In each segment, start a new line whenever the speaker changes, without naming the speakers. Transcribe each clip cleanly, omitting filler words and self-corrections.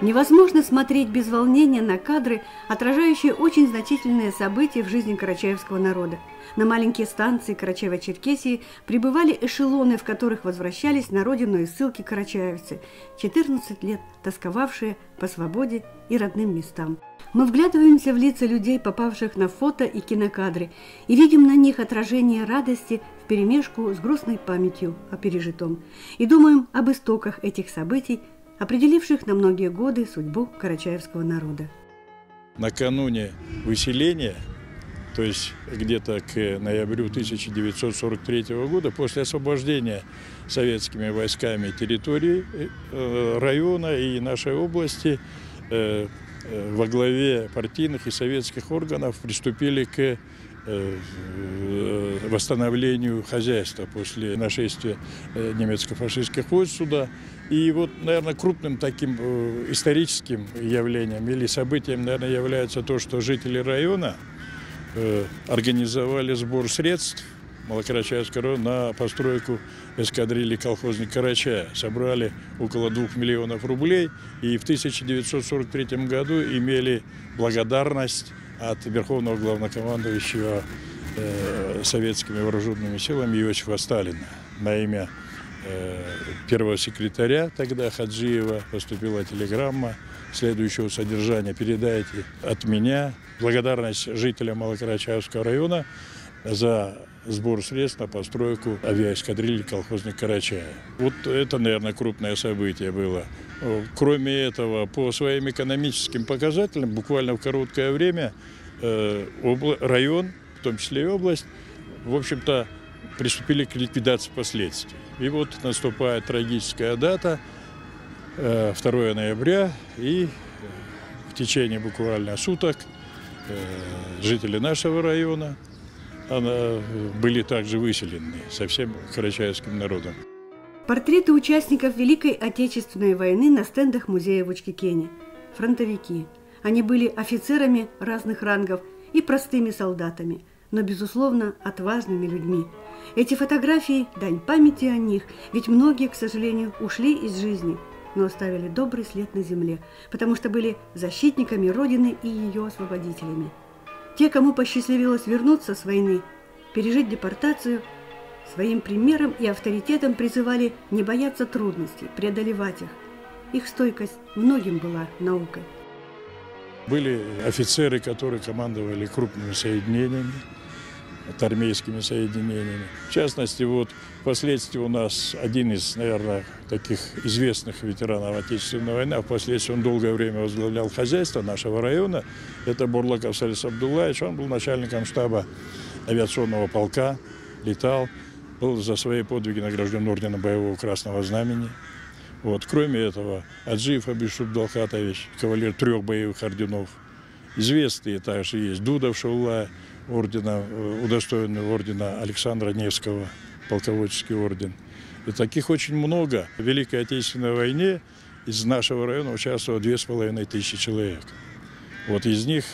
Невозможно смотреть без волнения на кадры, отражающие очень значительные события в жизни карачаевского народа. На маленькие станции Карачаево-Черкесии прибывали эшелоны, в которых возвращались на родину из ссылки карачаевцы, 14 лет тосковавшие по свободе и родным местам. Мы вглядываемся в лица людей, попавших на фото и кинокадры, и видим на них отражение радости вперемешку с грустной памятью о пережитом. И думаем об истоках этих событий, определивших на многие годы судьбу карачаевского народа.
Накануне выселения, то есть где-то к ноябрю 1943 года, после освобождения советскими войсками территории района и нашей области, во главе партийных и советских органов приступили к восстановлению хозяйства после нашествия немецко-фашистских войск сюда. И вот, наверное, крупным таким историческим явлением или событием, наверное, является то, что жители района организовали сбор средств Малокарачаевского района на постройку эскадрильи колхозник Карачая. Собрали около 2 миллионов рублей и в 1943 году имели благодарность от верховного главнокомандующего советскими вооруженными силами Иосифа Сталина. На имя первого секретаря тогда Хаджиева поступила телеграмма следующего содержания: передайте от меня благодарность жителям Малокарачаевского района за сбор средств на постройку авиаэскадрильи колхозник Карачая. Вот это, наверное, крупное событие было. Кроме этого, по своим экономическим показателям, буквально в короткое время район, в том числе и область, в общем-то, приступили к ликвидации последствий. И вот наступает трагическая дата, 2 ноября, и в течение буквально суток жители нашего района были также выселены со всем карачаевским народом.
Портреты участников Великой Отечественной войны на стендах музея в Учкекене. Фронтовики. Они были офицерами разных рангов и простыми солдатами, но, безусловно, отважными людьми. Эти фотографии – дань памяти о них, ведь многие, к сожалению, ушли из жизни, но оставили добрый след на земле, потому что были защитниками Родины и ее освободителями. Те, кому посчастливилось вернуться с войны, пережить депортацию, своим примером и авторитетом призывали не бояться трудностей, преодолевать их. Их стойкость многим была наукой.
Были офицеры, которые командовали крупными соединениями, армейскими соединениями. В частности, вот впоследствии у нас один из, наверное, таких известных ветеранов Отечественной войны, а впоследствии он долгое время возглавлял хозяйство нашего района, это Бурлаков Салис Абдуллаевич. Он был начальником штаба авиационного полка, летал, был за свои подвиги награжден орденом Боевого Красного Знамени. Вот. Кроме этого, Аджиев Абишуб Далхатович, кавалер 3 боевых орденов. Известные также есть Дудов Шаулла, удостоенный ордена Александра Невского, полководческий орден. И таких очень много. В Великой Отечественной войне из нашего района участвовало 2500 человек. Вот из них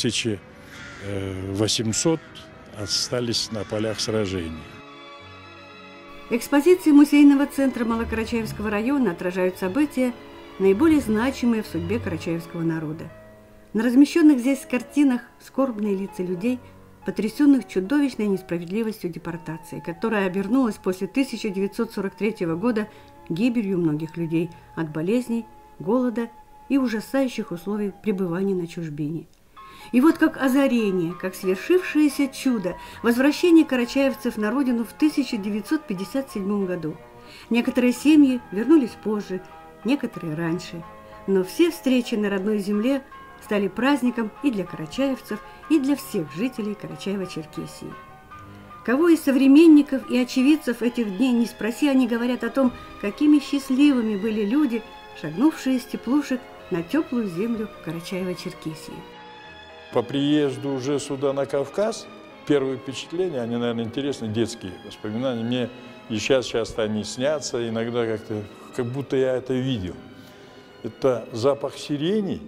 1800 остались на полях сражений.
Экспозиции музейного центра Малокарачаевского района отражают события, наиболее значимые в судьбе карачаевского народа. На размещенных здесь картинах скорбные лица людей, потрясенных чудовищной несправедливостью депортации, которая обернулась после 1943 года гибелью многих людей от болезней, голода и ужасающих условий пребывания на чужбине. И вот как озарение, как свершившееся чудо, возвращение карачаевцев на родину в 1957 году. Некоторые семьи вернулись позже, некоторые раньше, но все встречи на родной земле стали праздником и для карачаевцев, и для всех жителей Карачаева-Черкесии. Кого из современников и очевидцев этих дней не спроси, они говорят о том, какими счастливыми были люди, шагнувшие из теплушек на теплую землю Карачаева-Черкесии.
По приезду уже сюда, на Кавказ, первые впечатления, они, наверное, интересны, детские воспоминания. Мне и сейчас часто они снятся, иногда как-то, как будто я это видел. Это запах сирени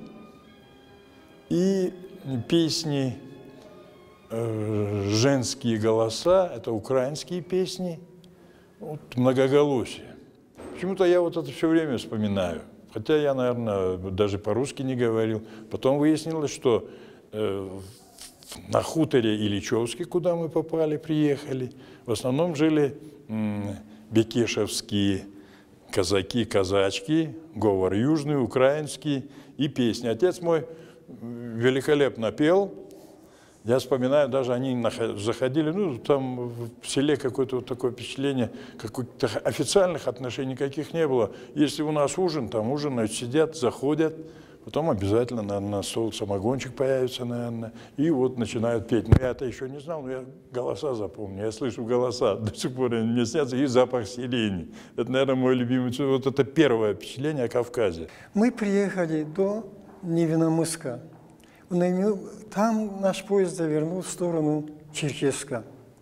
и песни, женские голоса, это украинские песни, вот, многоголосие. Почему-то я вот это все время вспоминаю. Хотя я, наверное, даже по-русски не говорил. Потом выяснилось, что на хуторе Ильичевске, куда мы попали, приехали, в основном жили бекешевские казаки, казачки, говор южный, украинский и песни. Отец мой великолепно пел. Я вспоминаю, даже они заходили, ну, там в селе какое-то вот такое впечатление, каких-то официальных отношений никаких не было. Если у нас ужин, там ужинают, сидят, заходят, потом обязательно на стол самогончик появится, наверное, и вот начинают петь. Но я это еще не знал, но я голоса запомню. Я слышу голоса, до сих пор они мне снятся, и запах сирени. Это, наверное, мой любимый. Вот это первое впечатление о Кавказе.
Мы приехали до Невиномысска. Там наш поезд завернул в сторону Черкесска.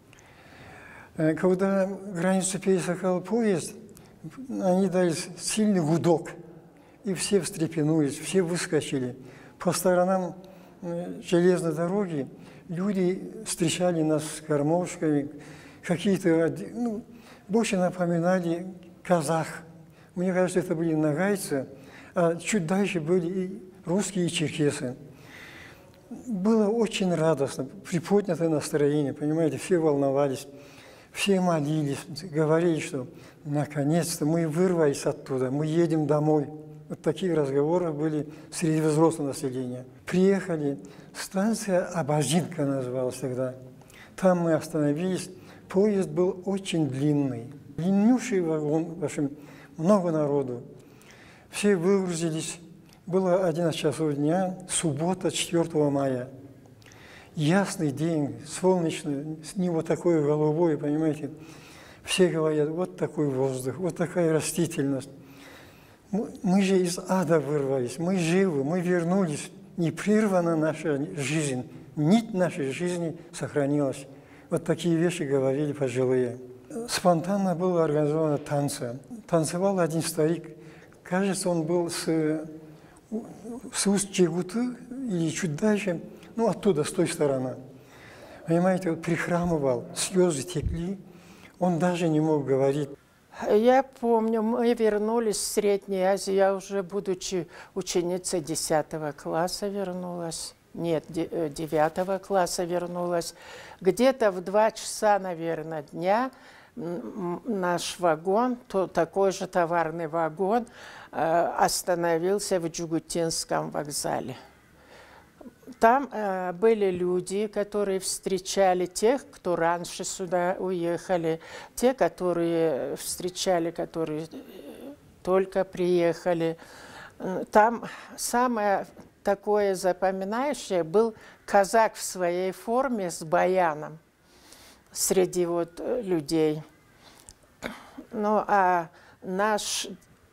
Когда границу пересекал поезд, они дали сильный гудок. И все встрепенулись, все выскочили. По сторонам железной дороги люди встречали нас с кормушками, какие-то, ну, больше напоминали казах. Мне кажется, это были нагайцы, а чуть дальше были и русские, и черкесы. Было очень радостно, приподнятое настроение, понимаете, все волновались, все молились, говорили, что наконец-то мы вырвались оттуда, мы едем домой. Вот такие разговоры были среди взрослого населения. Приехали, станция Абажинка называлась тогда. Там мы остановились, поезд был очень длинный, длиннющий вагон, в общем, много народу. Все выгрузились. Было 11 часов дня, суббота, 4 мая. Ясный день, солнечный, с небо такое голубое, понимаете. Все говорят, вот такой воздух, вот такая растительность. Мы же из ада вырвались, мы живы, мы вернулись. Не прервана наша жизнь, нить нашей жизни сохранилась. Вот такие вещи говорили пожилые. Спонтанно было организовано танцы. Танцевал один старик, кажется, он был с уст Чегуты или чуть дальше, ну оттуда, с той стороны. Понимаете, вот прихрамывал, слезы текли, он даже не мог говорить.
Я помню, мы вернулись в Средней Азии, я уже, будучи ученицей 10 класса, вернулась. Нет, 9 класса вернулась. Где-то в 2 часа, наверное, дня наш вагон, такой же товарный вагон, остановился в Джугутинском вокзале. Там были люди, которые встречали тех, кто раньше сюда уехали, те, которые встречали, которые только приехали. Там самое такое запоминающее был казак в своей форме с баяном среди вот людей. Ну, а наш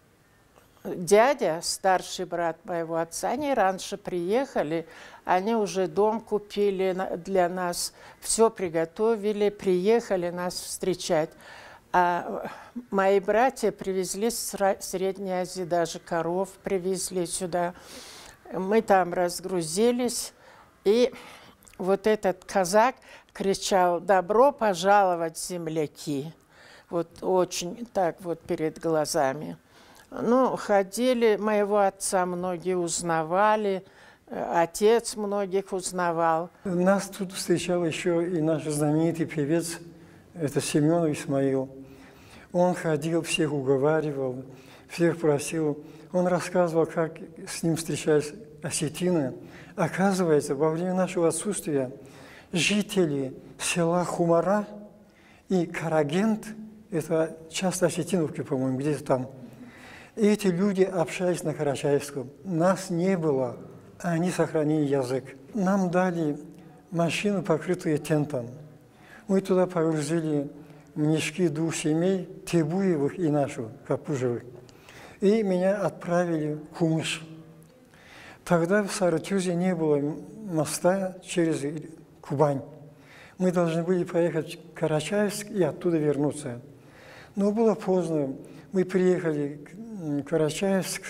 дядя, старший брат моего отца, они раньше приехали, они уже дом купили для нас, все приготовили, приехали нас встречать. А мои братья привезли с Средней Азии, даже коров привезли сюда. Мы там разгрузились, и вот этот казак кричал: «Добро пожаловать, земляки!» Вот очень так вот перед глазами. Ну, ходили, моего отца многие узнавали, отец многих узнавал.
Нас тут встречал еще и наш знаменитый певец, это Семенов Исмаил. Он ходил, всех уговаривал, всех просил. Он рассказывал, как с ним встречались осетины. Оказывается, во время нашего отсутствия жители села Хумара и Карагент, это часть Осетиновки, по-моему, где-то там, эти люди общались на карачаевском. Нас не было, а они сохранили язык. Нам дали машину, покрытую тентом. Мы туда погрузили мешки 2 семей, Тебуевых и нашу, Капужевых. И меня отправили в Кумыш. Тогда в Сарытюзе не было моста через Кубань. Мы должны были поехать в Карачаевск и оттуда вернуться. Но было поздно. Мы приехали в Карачаевск,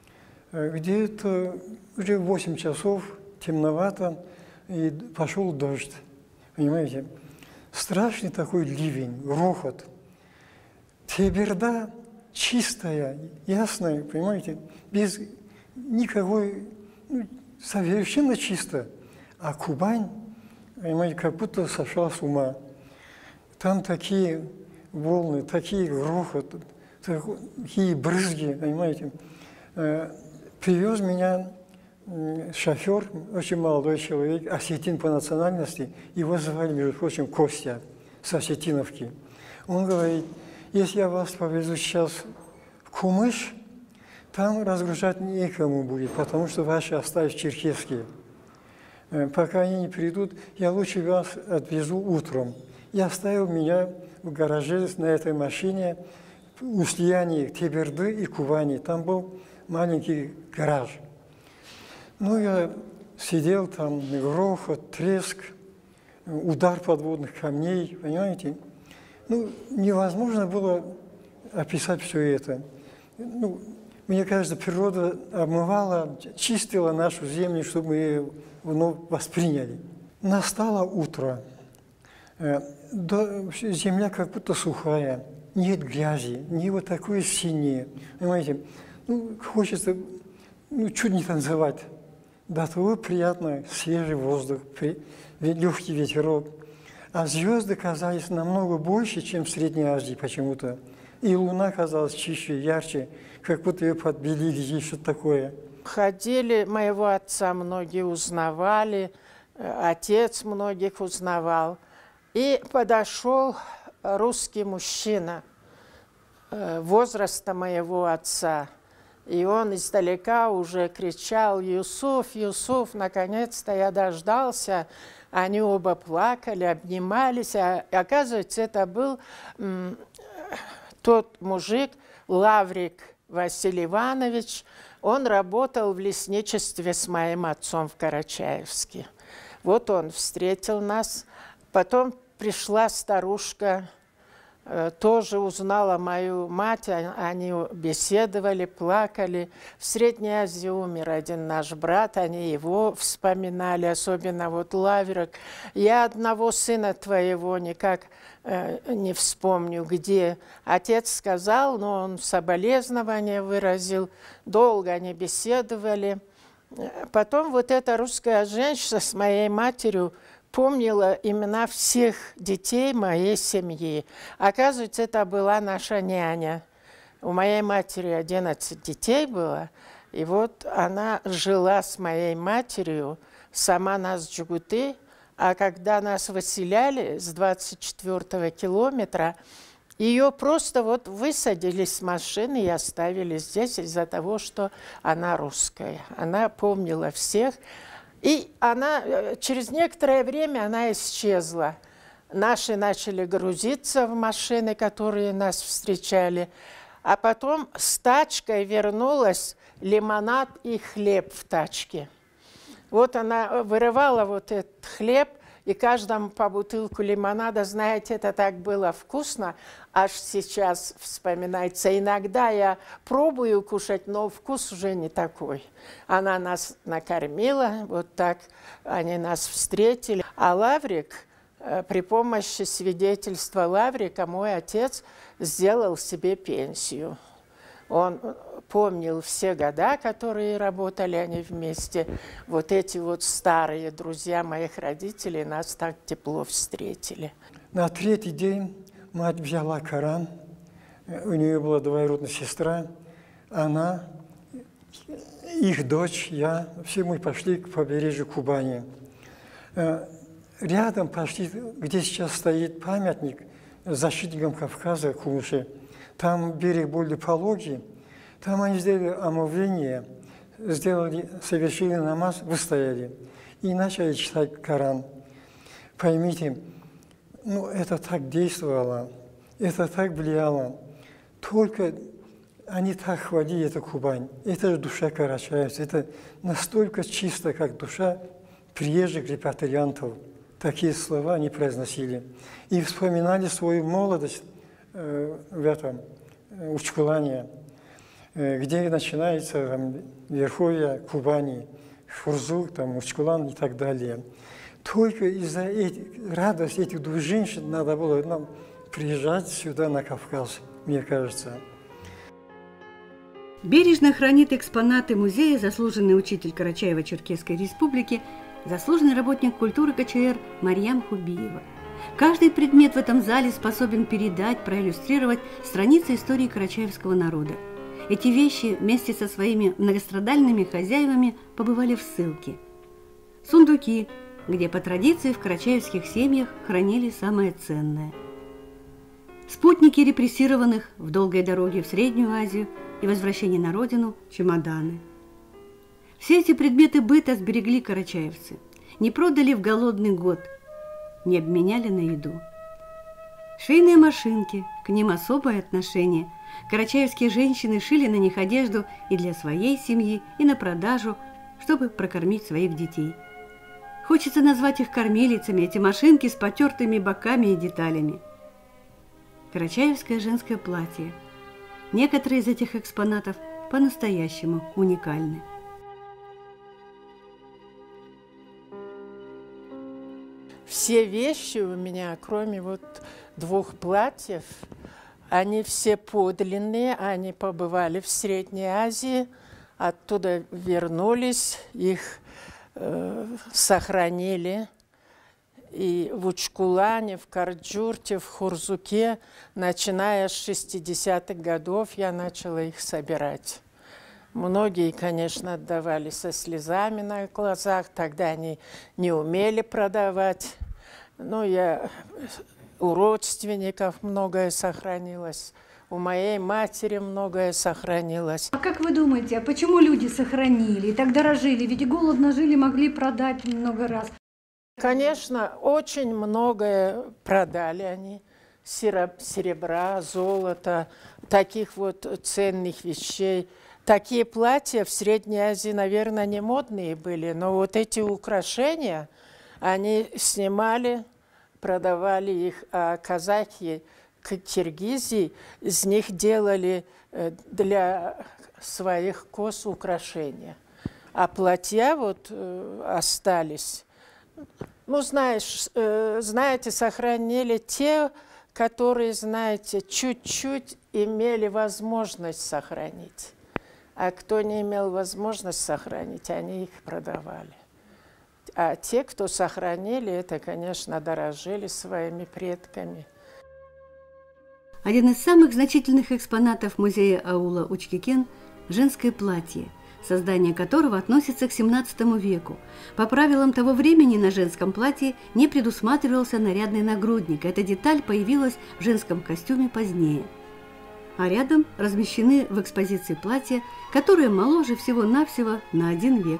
где-то уже в 8 часов, темновато, и пошел дождь. Понимаете? Страшный такой ливень, грохот. Теберда чистая, ясная, понимаете, без никакой, совершенно чисто. А Кубань, понимаете, как будто сошла с ума. Там такие волны, такие грохот, такие брызги, понимаете. Привез меня шофер, очень молодой человек, осетин по национальности, его звали, между прочим, Костя с Осетиновки. Он говорит, если я вас повезу сейчас в Кумыш, там разгружать некому будет, потому что ваши остались черкесские. Пока они не придут, я лучше вас отвезу утром. И оставил меня в гараже на этой машине у слияния Теберды и Кубани. Там был маленький гараж. Ну, я сидел там, грохот, треск, удар подводных камней, понимаете? Ну, невозможно было описать все это. Ну, мне кажется, природа обмывала, чистила нашу землю, чтобы мы ее вновь восприняли. Настало утро. Земля как будто сухая, нет грязи, не вот такое синее. Понимаете, ну, хочется чуть не танцевать. Да, того приятно, свежий воздух, легкий ветерок. А звезды казались намного больше, чем в Средней Азии почему-то. И луна казалась чище, ярче, как будто ее подбелили, есть что-то такое.
Ходили, моего отца многие узнавали, отец многих узнавал. И подошел русский мужчина возраста моего отца. И он издалека уже кричал: «Юсуф, Юсуф!» Наконец-то я дождался. Они оба плакали, обнимались. А оказывается, это был тот мужик, Лаврик Василий Иванович. Он работал в лесничестве с моим отцом в Карачаевске. Вот он встретил нас. Потом пришла старушка, тоже узнала мою мать, они беседовали, плакали. В Средней Азии умер один наш брат, они его вспоминали, особенно вот Лаврик. Я одного сына твоего никак не вспомню, где. Отец сказал, но он соболезнования выразил, долго они беседовали. Потом вот эта русская женщина с моей матерью помнила имена всех детей моей семьи. Оказывается, это была наша няня. У моей матери 11 детей было, и вот она жила с моей матерью, сама нас Джигуты, а когда нас выселяли с 24-го километра, ее просто вот высадили с машины и оставили здесь из-за того, что она русская. Она помнила всех. И она, через некоторое время она исчезла. Наши начали грузиться в машины, которые нас встречали. А потом с тачкой вернулась лимонад и хлеб в тачке. Вот она вырывала вот этот хлеб, и каждому по бутылку лимонада. Знаете, это так было вкусно, аж сейчас вспоминается. Иногда я пробую кушать, но вкус уже не такой. Она нас накормила, вот так они нас встретили. А Лаврик, при помощи свидетельства Лаврика, мой отец сделал себе пенсию. Он помнил все года, которые работали они вместе. Вот эти вот старые друзья моих родителей нас так тепло встретили.
На третий день мать взяла Коран. У нее была двоюродная сестра. Она, их дочь, я, все мы пошли к побережью Кубани. Рядом почти, где сейчас стоит памятник защитникам Кавказа, Кумыши, там берег более пологий, там они сделали омовение, совершили намаз, выстояли и начали читать Коран. Поймите, это так действовало, это так влияло. Только они так хвалили эту Кубань. Это же душа карачаевцев, это настолько чисто, как душа приезжих репатриантов. Такие слова они произносили. И вспоминали свою молодость в этом Учкулане, где начинается верховье Кубани, Хурзук, Учкулан и так далее. Только из-за радости этих двух женщин надо было нам приезжать сюда, на Кавказ, мне кажется.
Бережно хранит экспонаты музея заслуженный учитель Карачаево-Черкесской республики, заслуженный работник культуры КЧР Марьям Хубиева. Каждый предмет в этом зале способен передать, проиллюстрировать страницы истории карачаевского народа. Эти вещи вместе со своими многострадальными хозяевами побывали в ссылке. Сундуки, где по традиции в карачаевских семьях хранили самое ценное. Спутники репрессированных в долгой дороге в Среднюю Азию и возвращение на родину – чемоданы. Все эти предметы быта сберегли карачаевцы, не продали в голодный год, не обменяли на еду. Швейные машинки, к ним особое отношение. Карачаевские женщины шили на них одежду и для своей семьи, и на продажу, чтобы прокормить своих детей. Хочется назвать их кормилицами, эти машинки с потертыми боками и деталями. Карачаевское женское платье. Некоторые из этих экспонатов по-настоящему уникальны.
Все вещи у меня, кроме вот 2 платьев, они все подлинные, они побывали в Средней Азии, оттуда вернулись, их сохранили. И в Учкулане, в Карджурте, в Хурзуке, начиная с 60-х годов, я начала их собирать. Многие, конечно, отдавали со слезами на глазах, тогда они не умели продавать. Но у родственников многое сохранилось, у моей матери многое сохранилось.
А как вы думаете, а почему люди сохранили и так дорожили? Ведь голодно жили, могли продать много раз.
Конечно, очень многое продали они. Серебра, золота, таких вот ценных вещей. Такие платья в Средней Азии, наверное, не модные были, но вот эти украшения, они снимали, продавали их, а казахи к Киргизии из них делали для своих кос украшения. А платья вот остались. Ну, знаете, сохранили те, которые, знаете, чуть-чуть имели возможность сохранить. А кто не имел возможность сохранить, они их продавали. А те, кто сохранили, это, конечно, дорожили своими предками.
Один из самых значительных экспонатов музея аула Учкикен – женское платье, создание которого относится к XVII веку. По правилам того времени на женском платье не предусматривался нарядный нагрудник. Эта деталь появилась в женском костюме позднее. А рядом размещены в экспозиции платья, которые моложе всего-навсего на 1 век.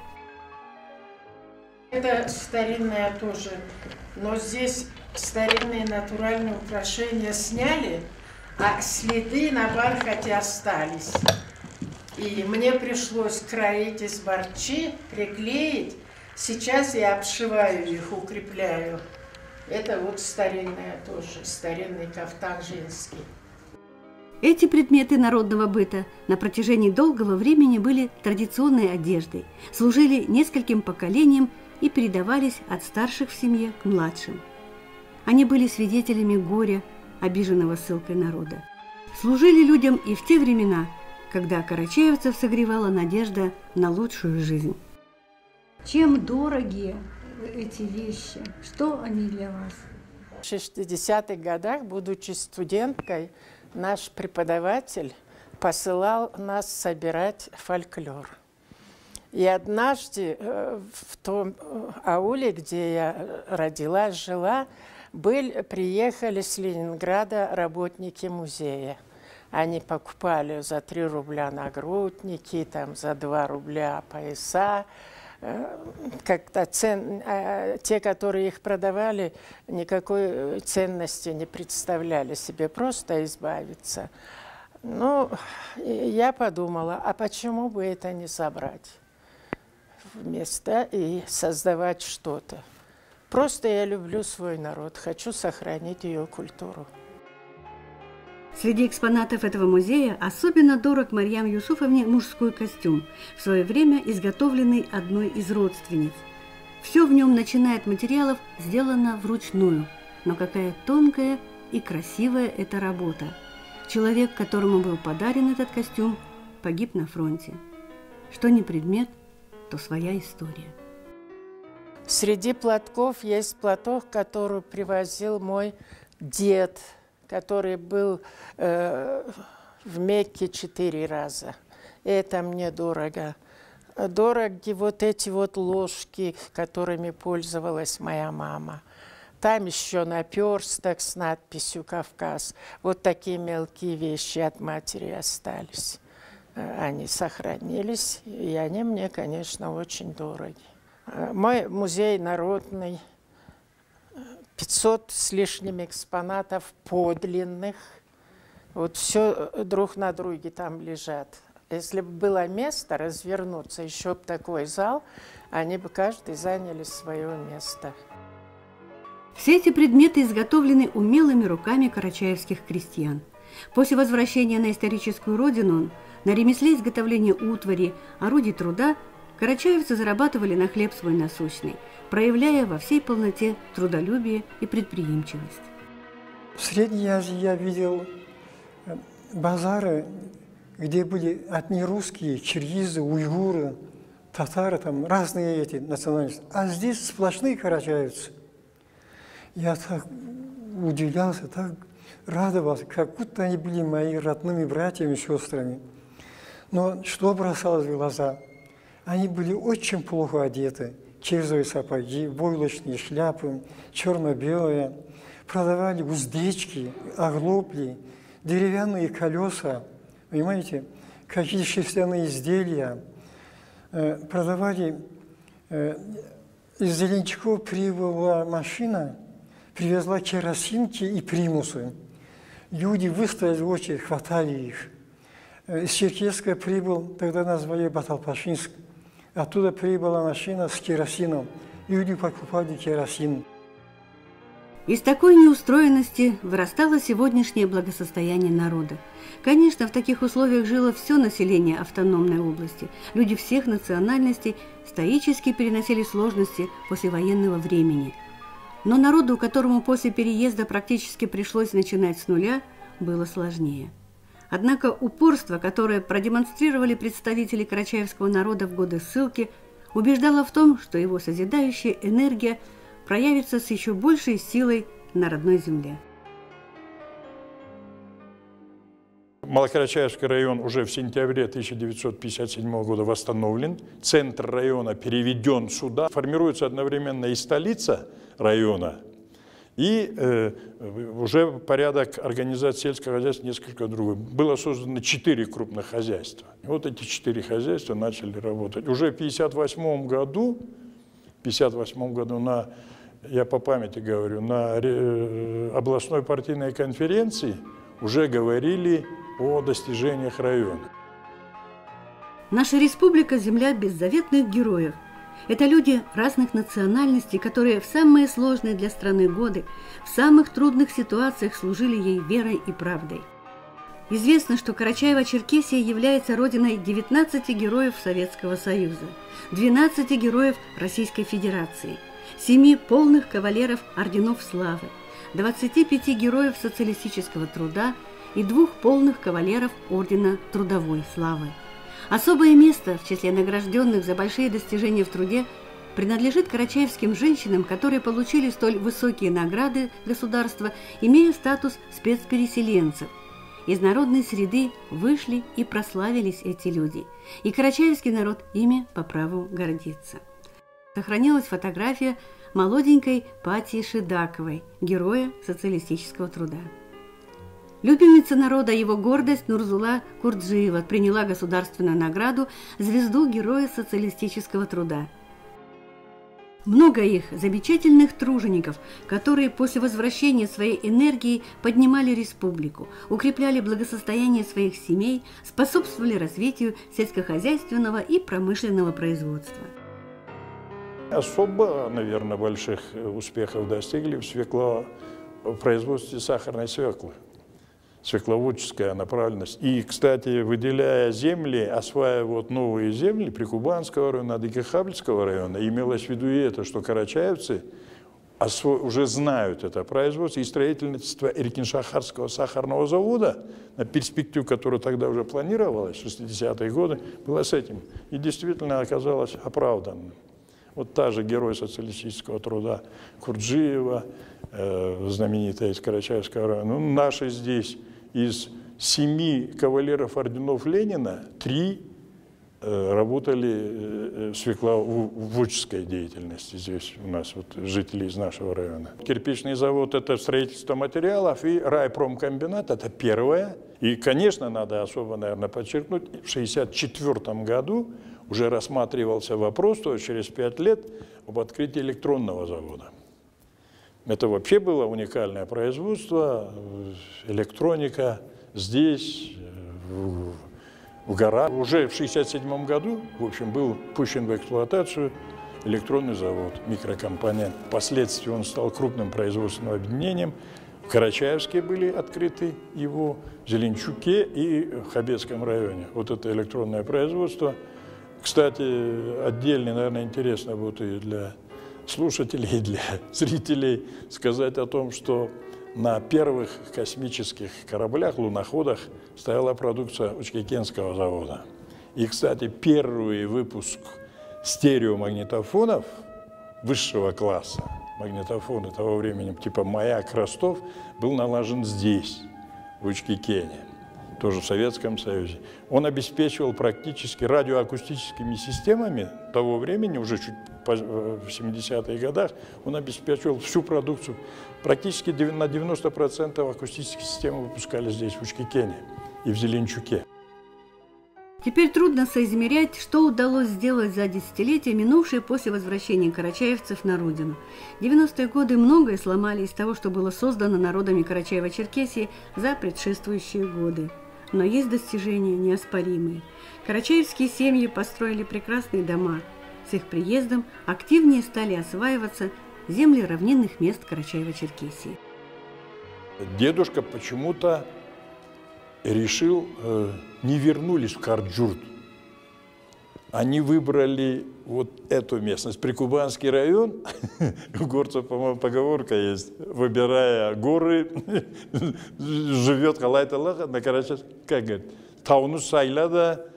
Это старинное тоже, но здесь старинные натуральные украшения сняли, а следы на бархате остались. И мне пришлось кроить из барчи, приклеить. Сейчас я обшиваю их, укрепляю. Это вот старинное тоже, старинный кафтан женский.
Эти предметы народного быта на протяжении долгого времени были традиционной одеждой, служили нескольким поколениям и передавались от старших в семье к младшим. Они были свидетелями горя, обиженного ссылкой народа. Служили людям и в те времена, когда карачаевцев согревала надежда на лучшую жизнь.
Чем дороги эти вещи? Что они для вас?
В 60-х годах, будучи студенткой, наш преподаватель посылал нас собирать фольклор. И однажды в том ауле, где я родилась, жила, приехали с Ленинграда работники музея. Они покупали за 3 рубля нагрудники, там, за 2 рубля пояса. Как-то те, которые их продавали, никакой ценности не представляли себе, просто избавиться. Ну, я подумала, а почему бы это не собрать вместо и создавать что-то? Просто я люблю свой народ, хочу сохранить ее культуру.
Среди экспонатов этого музея особенно дорог Марьям Юсуфовне мужской костюм, в свое время изготовленный одной из родственниц. Все в нем, начиная от материалов, сделано вручную, но какая тонкая и красивая эта работа. Человек, которому был подарен этот костюм, погиб на фронте. Что не предмет, то своя история.
Среди платков есть платок, который привозил мой дед, который был в Мекке 4 раза. Это мне дорого. Дороги вот эти вот ложки, которыми пользовалась моя мама. Там еще наперсток с надписью «Кавказ». Вот такие мелкие вещи от матери остались. Они сохранились, и они мне, конечно, очень дороги. Мой музей народный, 500 с лишним экспонатов подлинных. Вот все друг на друге там лежат. Если бы было место развернуться, еще бы такой зал, они бы каждый заняли свое место.
Все эти предметы изготовлены умелыми руками карачаевских крестьян. После возвращения на историческую родину, на ремесле изготовления утвари, орудий труда, карачаевцы зарабатывали на хлеб свой насущный, проявляя во всей полноте трудолюбие и предприимчивость.
В Средней Азии я видел базары, где были одни русские, киргизы, уйгуры, татары, там разные эти национальности. А здесь сплошные карачаевцы. Я так удивлялся, так радовался, как будто они были моими родными братьями, сестрами. Но что бросалось в глаза? Они были очень плохо одеты. Кирзовые сапоги, войлочные шляпы, черно-белые. Продавали уздечки, оглобли, деревянные колеса, понимаете, какие шерстяные изделия. Продавали, из Зеленчакова прибыла машина, привезла керосинки и примусы. Люди выстояли в очередь, хватали их. Из Черкесска прибыл, тогда назвали Баталпашинск. Оттуда прибыла машина с керосином. Люди покупали керосин.
Из такой неустроенности вырастало сегодняшнее благосостояние народа. Конечно, в таких условиях жило все население автономной области. Люди всех национальностей стоически переносили сложности послевоенного времени. Но народу, которому после переезда практически пришлось начинать с нуля, было сложнее. Однако упорство, которое продемонстрировали представители карачаевского народа в годы ссылки, убеждало в том, что его созидающая энергия проявится с еще большей силой на родной земле.
Малокарачаевский район уже в сентябре 1957 года восстановлен, центр района переведен сюда, формируется одновременно и столица района, и уже порядок организации сельского хозяйства несколько другой. Было создано 4 крупных хозяйства. И вот эти 4 хозяйства начали работать. Уже в 1958 году, я по памяти говорю, на областной партийной конференции уже говорили о достижениях района.
Наша республика – земля беззаветных героев. Это люди разных национальностей, которые в самые сложные для страны годы, в самых трудных ситуациях служили ей верой и правдой. Известно, что Карачаево-Черкесия является родиной 19 героев Советского Союза, 12 героев Российской Федерации, 7 полных кавалеров орденов славы, 25 героев социалистического труда и 2 полных кавалеров ордена трудовой славы. Особое место в числе награжденных за большие достижения в труде принадлежит карачаевским женщинам, которые получили столь высокие награды государства, имея статус спецпереселенцев. Из народной среды вышли и прославились эти люди, и карачаевский народ ими по праву гордится. Сохранилась фотография молоденькой Пати Шидаковой, героя социалистического труда. Любимица народа, его гордость Нурзула Курджиева приняла государственную награду «Звезду Героя социалистического труда». Много их, замечательных тружеников, которые после возвращения своей энергии поднимали республику, укрепляли благосостояние своих семей, способствовали развитию сельскохозяйственного и промышленного производства.
Особо, наверное, больших успехов достигли в производстве сахарной свеклы. Свекловодческая направленность. И, кстати, выделяя земли, осваивая новые земли Прикубанского района, Адыгехабльского района, имелось в виду и это, что карачаевцы уже знают это производство, и строительство Эркин-Шахарского сахарного завода, на перспективу, которая тогда уже планировалась, 60-е годы, была с этим. И действительно оказалось оправданным. Вот та же герой социалистического труда Курджиева, знаменитая из Карачаевского района. Ну, наши здесь из 7 кавалеров орденов Ленина 3 работали в свекловодческой деятельности здесь у нас, вот, жители из нашего района. Кирпичный завод – это строительство материалов, и райпромкомбинат – это первое. И, конечно, надо особо, наверное, подчеркнуть, в 1964 году уже рассматривался вопрос, то через 5 лет, об открытии электронного завода. Это вообще было уникальное производство, электроника здесь, в горах. Уже в 1967 году, в общем, был пущен в эксплуатацию электронный завод, микрокомпонент. Впоследствии он стал крупным производственным объединением. В Карачаевске были открыты его, в Зеленчуке и в Хабецком районе. Вот это электронное производство. Кстати, отдельно, наверное, интересно будет и для слушателей, и для зрителей сказать о том, что на первых космических кораблях, луноходах стояла продукция Учкекенского завода. И, кстати, первый выпуск стереомагнитофонов высшего класса, магнитофоны того времени, типа «Маяк», «Ростов», был налажен здесь, в Учкекене, тоже в Советском Союзе. Он обеспечивал практически радиоакустическими системами того времени, уже чуть в 70-х годах, он обеспечивал всю продукцию. Практически на 90% акустических систем выпускали здесь, в Учкекене и в Зеленчуке.
Теперь трудно соизмерять, что удалось сделать за десятилетия, минувшие после возвращения карачаевцев на родину. 90-е годы многое сломали из того, что было создано народами Карачаево-Черкесии за предшествующие годы. Но есть достижения неоспоримые. Карачаевские семьи построили прекрасные дома. С их приездом активнее стали осваиваться земли равнинных мест Карачаево-Черкесии.
Дедушка почему-то решил, не вернулись в Карджурт. Они выбрали вот эту местность, Прикубанский район. У горцев, по-моему, поговорка есть: выбирая горы, живет халайталаха на Карачаевске. Как говорит? Тауну сайла да,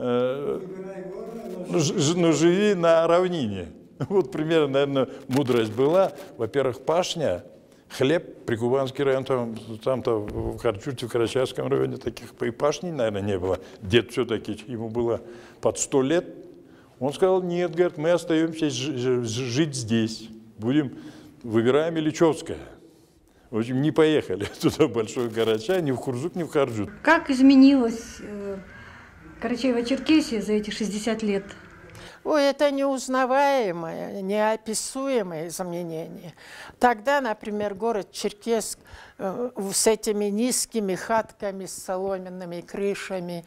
но живи на равнине. Вот примерно, наверное, мудрость была. Во-первых, пашня, хлеб, Прикубанский район, там-то в Карчурте, в Карачаевском районе таких и пашней, наверное, не было. Дед все-таки, ему было под 100 лет. Он сказал: нет, говорит, мы остаемся жить здесь. Выбираем Ильичевское. В общем, не поехали туда, в Большой Карачай, ни в Курзук, ни в Карджут.
Как изменилась Карачаево-Черкесия за эти 60 лет?
Ой, это неузнаваемое, неописуемое изменение. Тогда, например, город Черкесск с этими низкими хатками, с соломенными крышами,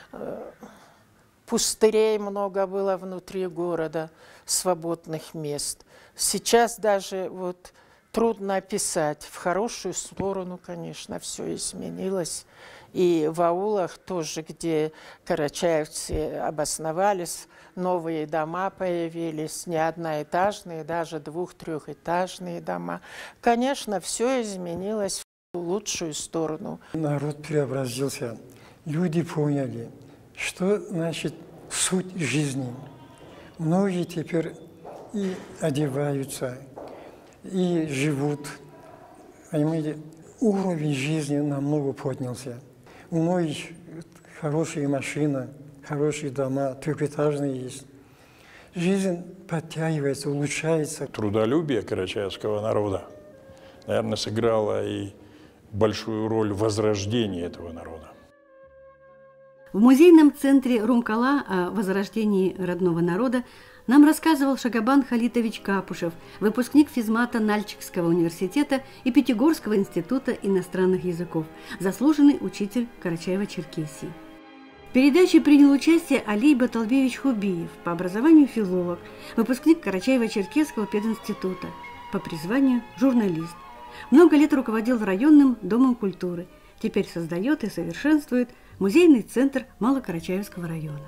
пустырей много было внутри города, свободных мест. Сейчас даже вот трудно описать. В хорошую сторону, конечно, все изменилось. И в аулах тоже, где карачаевцы обосновались, новые дома появились, не одноэтажные, даже 2-3-этажные дома. Конечно, все изменилось в лучшую сторону.
Народ преобразился. Люди поняли, что значит суть жизни. Многие теперь и одеваются, и живут. Понимаете, уровень жизни намного поднялся. У многих хорошие машины, хорошие дома, трехэтажные есть. Жизнь подтягивается, улучшается.
Трудолюбие карачаевского народа, наверное, сыграло и большую роль в возрождении этого народа.
В музейном центре Румкала о возрождении родного народа нам рассказывал Шагабан Халитович Капушев, выпускник физмата Нальчикского университета и Пятигорского института иностранных языков, заслуженный учитель Карачаево-Черкесии. В передаче принял участие Алий Баталбевич Хубиев, по образованию филолог, выпускник Карачаево-Черкесского пединститута, по призванию журналист. Много лет руководил районным домом культуры, теперь создает и совершенствует музейный центр Малокарачаевского района.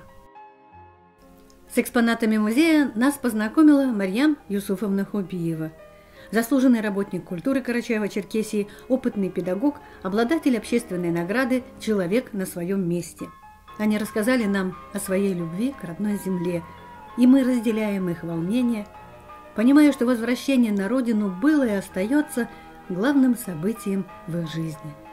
С экспонатами музея нас познакомила Марьям Юсуфовна Хубиева. заслуженный работник культуры Карачаево-Черкесии, опытный педагог, обладатель общественной награды «Человек на своем месте». Они рассказали нам о своей любви к родной земле, и мы разделяем их волнение, понимая, что возвращение на родину было и остается главным событием в их жизни.